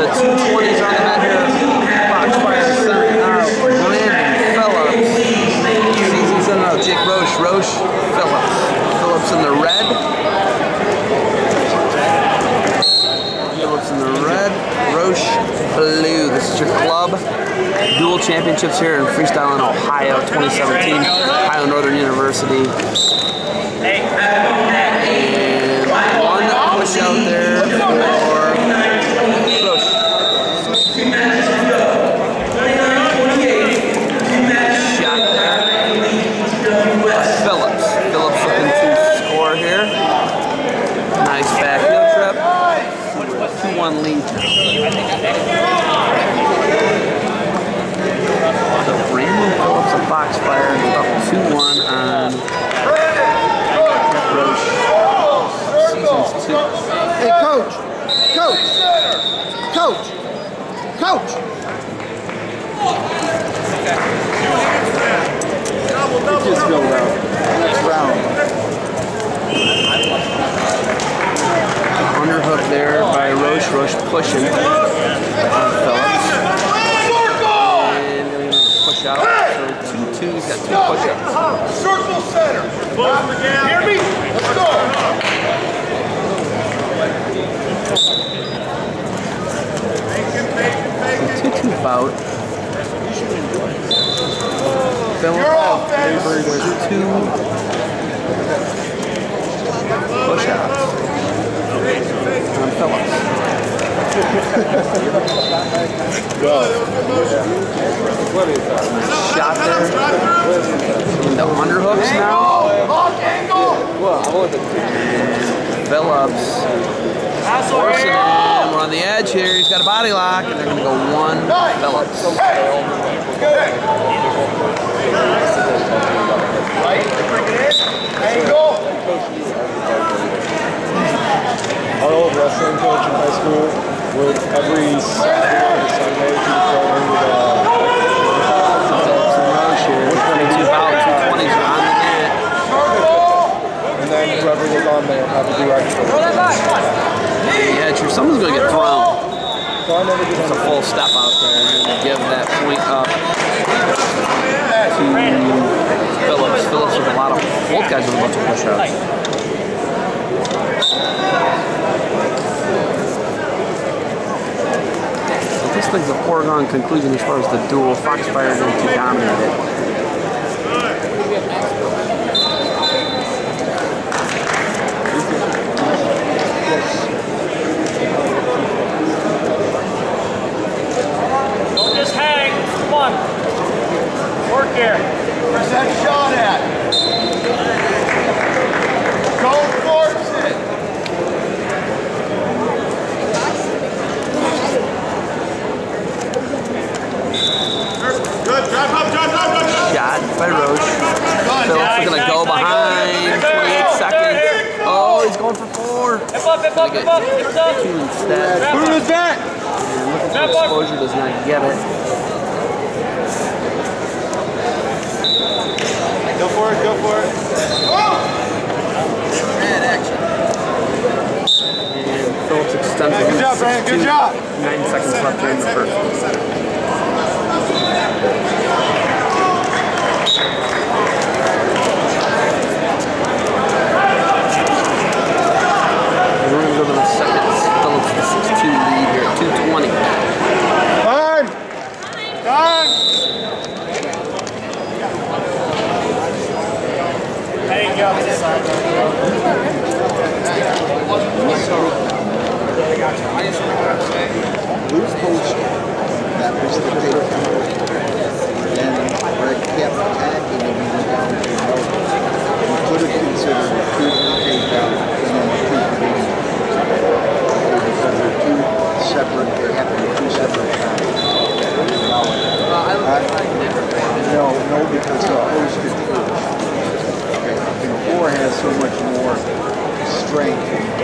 220s on the mat here. Foxfire sending out Brandon Phillips. CZ sending out Jake Roche. Roche, Phillips. Phillips in the red. Phillips in the red. Roche blue. This is your club dual championships here in freestyle in Ohio 2017. Ohio Northern University. And one push out there for Roche. Shot there by Phillips. Phillips looking to score here. Nice back heel trip. 2-1 lead. So Brandon Phillips of Foxfire is up 2-1 on Roche. Seasons 2. Hey, coach! Coach! Coach! Coach! It just go round. Next round. Underhook there by Roche. Roche pushing on Phillips. And going to push out. So 2-2. He's got 2 push-ups. Circle center. Hear me? Let's go. 2-2 bout. Phillips with 2 push-outs on Phillips. Shot there. The underhooks now. Phillips forcing him. We're on the edge here. He's got a body lock, and they're going to go 1 Phillips. Our old wrestling coach in high school would every Saturday or Sunday he would throw in Phillips and Roche here. 22 foul, 220s are on the net. and then whoever was on there had to do extra. Yeah, true. Someone's going to get thrown. So I never did It's a full step out there and give that point up to Phillips. Phillips with a lot of, both guys with a bunch of push-ups. This thing's a foregone conclusion as far as the duel. Foxfire is going to dominate it. Don't just hang. Come on. Work here. Where's that shot at? Don't force it. Good. Drive up. Shot by Roche. Phillips is going to go behind. 28 seconds. Oh, he's going for 4. Hip up. Hip up. 2 instead. Who is that? And looking for exposure, does not get it. Go for it. And Phillips extends it. Good job, Brandon. Good job. 9 seconds left here in the first. We're going to go to the second. Phillips with a 6-2 lead here at 2:20. Time. There you go. Loose coach, that was the takedown. Then Greg kept attacking and he went down to the elbows. We could have considered a 2 takedown and then 2 because they're 2 separate, they have to be 2 separate times. No, because the host is first. Okay, 4 has so much more strength.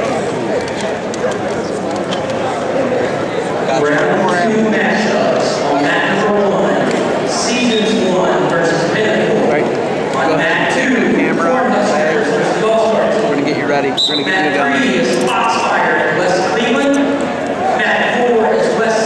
Round 2 matchups on mat number 1, Seasons 1 versus Pinnacle. Right. On mat 2, Camera, Cornhuskers versus Gulfstars. We're going to get you ready. We're going to get you Mat 3 going. is Foxfire and West Cleveland. Mat 4 is West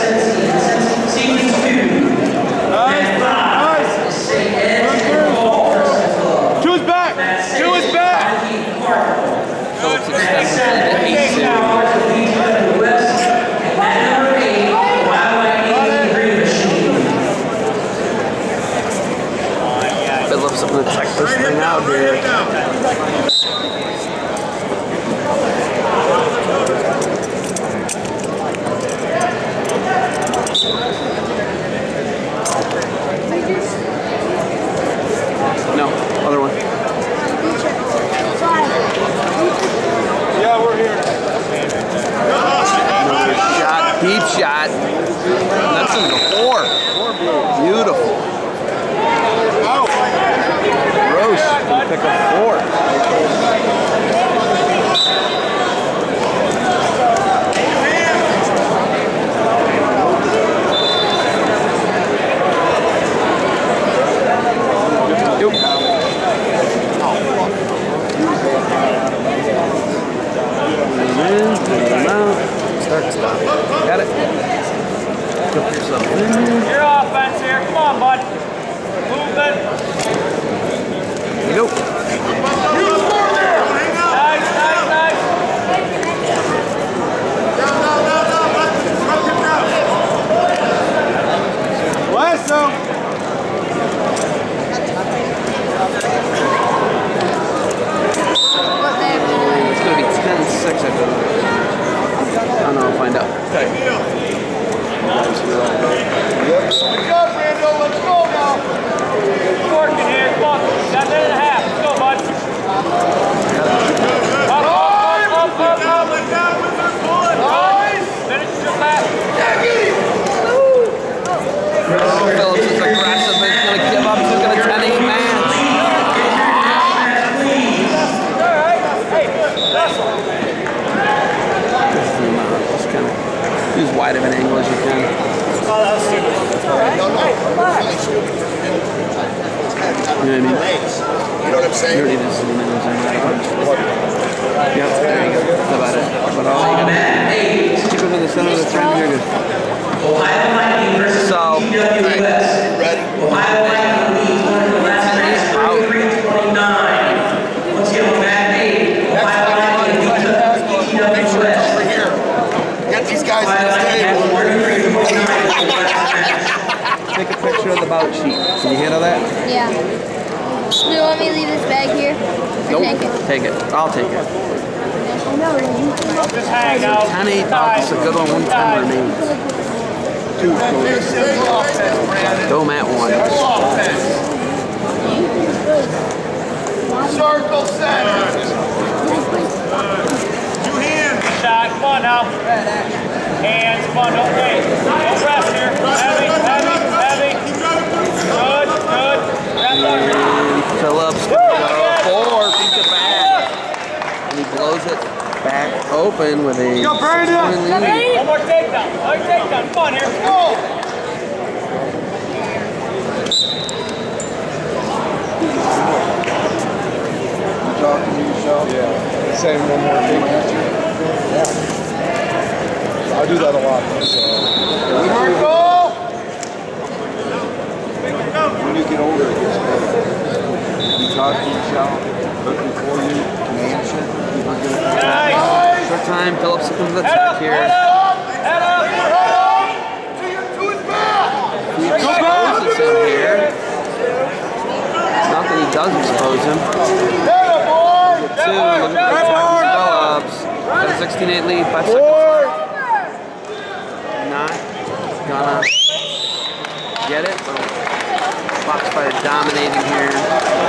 Deep shot. That's in the 4. Beautiful. Roche can pick up 4. Start, stop. Got it. Put yourself in. Your offense here. Come on, bud. Move it. There you go. Nice, nice, nice. Lasso! It's going to be 10-6, I believe. I don't know, I'll find out. Okay. Good job, Brando. Let's go now. Working here. Come on. Got a minute and a half. Let's go, bud. Up, up, up, up, up. Nice. Finish your lap. Phillips is aggressive. He's going to give up. He's going to 10-8 man. All right. Hey, wrestle. Just kind of use wide of an angle as you can. Oh, that was stupid. It's all right. Hey, relax. You know what I mean? You know what I'm You saying? already just zoom in and zoom out. Yeah, there you go. That's about it. But all you got to keep it in the center of the frame. You're good. Ohio Lightning versus So, GWS. Ready? Ohio Lightning leads one of the last match 33-29. Once again, on mat 8, Ohio Lightning leads GWS. Over here. Get these guys Ohio to this Lightning table. has 33-29. take a picture of the bout sheet. Can you handle that? Yeah. Do you want me to leave this bag here? Or Nope. take it? Take it. I'll take it. Just hang out. 10-8 That's a good one. 110 remains. 2 closes. Go Matt 1. Circle center. Two hands. Shot. Come on now. Hands. Come on. Don't wait. Don't rest here. Heavy, heavy, heavy. Good, good. Wrap up. And Phillips. 4. Beats it back. And he blows it back open with a 6-point lead. One more takedown. Another takedown. Come on here. Let's go. Talking to yourself. Yeah. Saying one more thing after. Yeah. I do that a lot. So. When you get older, it gets better. You talk to yourself, look before you, command shit. People are gonna Nice. Short time. Phillips comes to the Head check up, here. head up, head up, head up. To his back. He exposes him here. Not that he does expose him. Head up, boy. Two, look at Phillips. Got a 16-8 lead, 5 seconds. Not gonna get it. Foxfire dominating here.